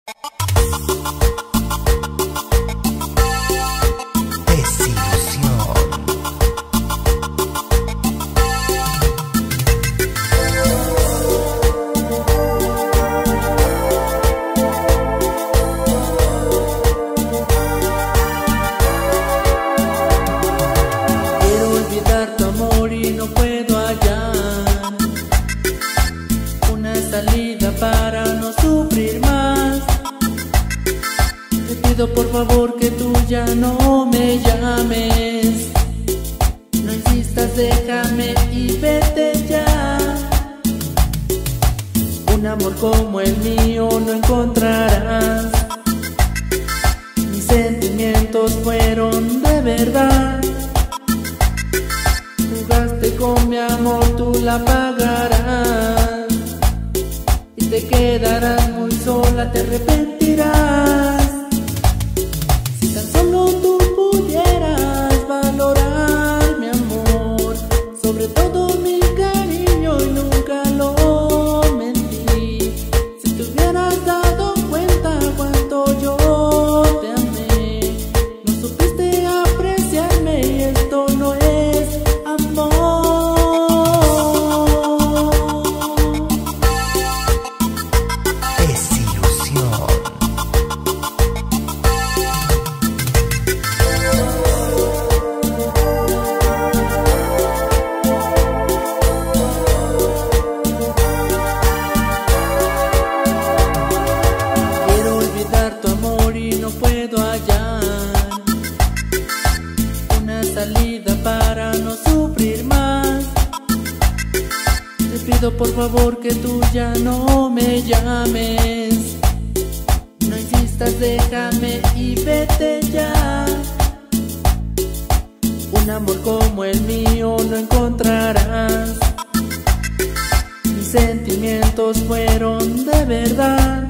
Para no sufrir más, te pido por favor que tú ya no me llames. No insistas, déjame y vete ya. Un amor como el mío no encontrarás. Mis sentimientos fueron de verdad. Jugaste con mi amor, tú la pagarás. Te quedarás muy sola, te arrepentirás. Si tan solo tú pudieras valorar mi amor, sobre todo mi cariño, y nunca lo mentí. Si te hubieras dado cuenta cuánto yo te amé, no supiste apreciarme y esto no es amor. Salida para no sufrir más. Te pido por favor que tú ya no me llames. No insistas, déjame y vete ya. Un amor como el mío no encontrarás. Mis sentimientos fueron de verdad.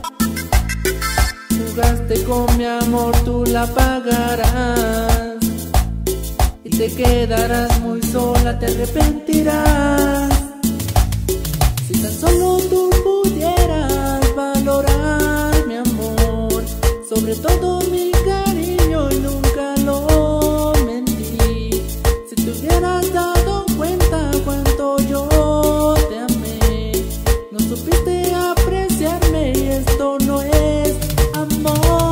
Jugaste con mi amor, tú la pagarás. Te quedarás muy sola, te arrepentirás. Si tan solo tú pudieras valorar mi amor, sobre todo mi cariño, y nunca lo mentí. Si te hubieras dado cuenta cuánto yo te amé, no supiste apreciarme y esto no es amor.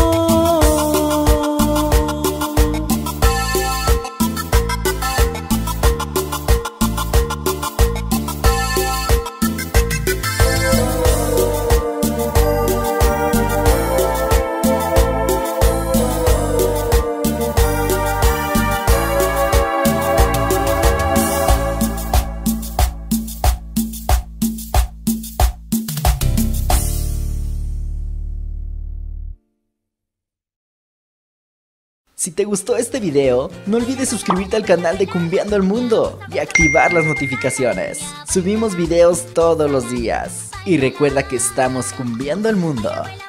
Si te gustó este video, no olvides suscribirte al canal de Cumbiando el Mundo y activar las notificaciones. Subimos videos todos los días. Y recuerda que estamos cumbiando el mundo.